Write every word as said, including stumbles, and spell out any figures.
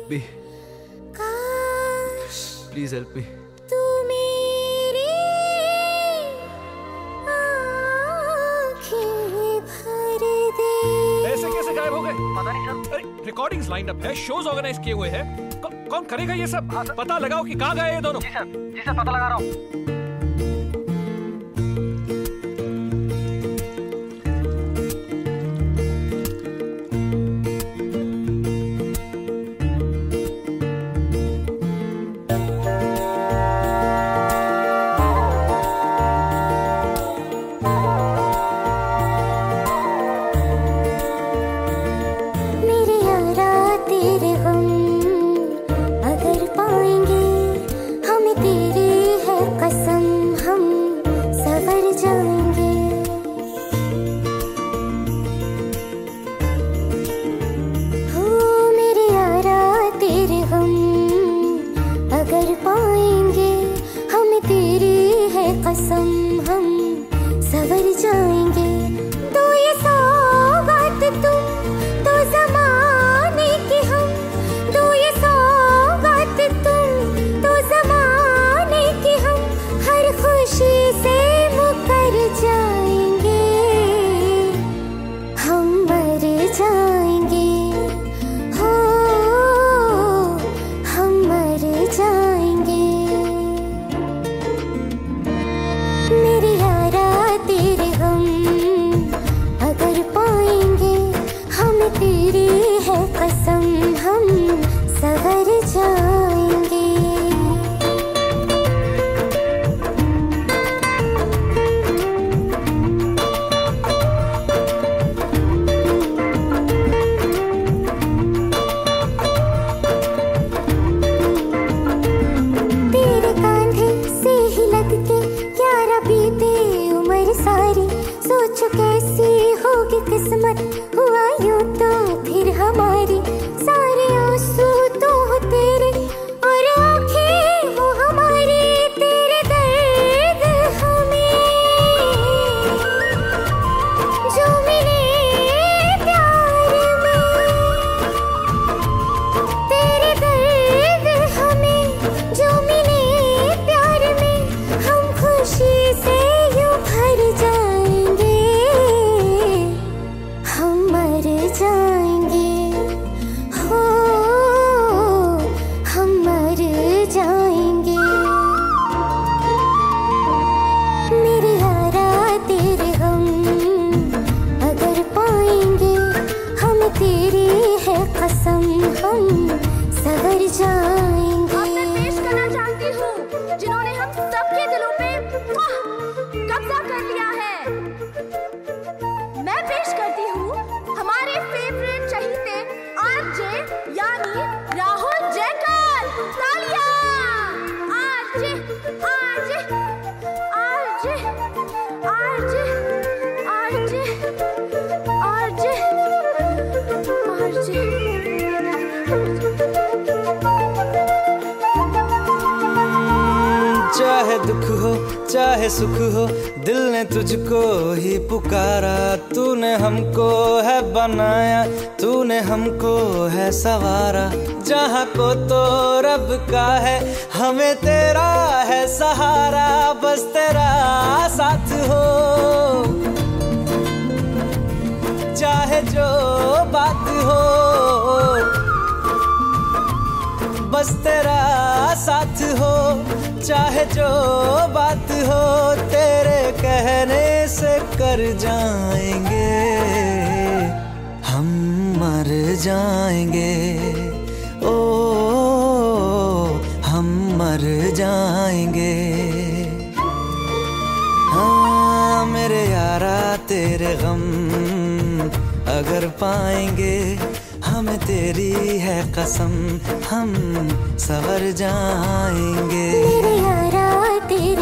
Me, please help me. तू मेरी आँखें भर दे। ऐसे कैसे गायब हो गए? पता नहीं सर। अरे रिकॉर्डिंग्स लाइन अप है, शोज ऑर्गेनाइज किए हुए हैं, कौन करेगा ये सब? पता लगाओ कि कहाँ गए ये दोनों। जी सर, जी सर, पता लगा रहा हूँ। चाहे दुख हो चाहे सुख हो, दिल ने तुझको ही पुकारा। तूने हमको है बनाया, तूने हमको है सवारा। जहाँ को तो रब का है, हमें तेरा है सहारा। बस तेरा साथ हो, चाहे जो बात हो, बस तेरा साथ हो, चाहे जो बात हो। तेरे कहने से कर जाएंगे, हम मर जाएंगे। ओ, हम मर जाएंगे। हाँ मेरे यारा तेरे गम अगर पाएंगे, हमें तेरी है कसम, हम सवर जाएंगे। मेरे यारा तेरे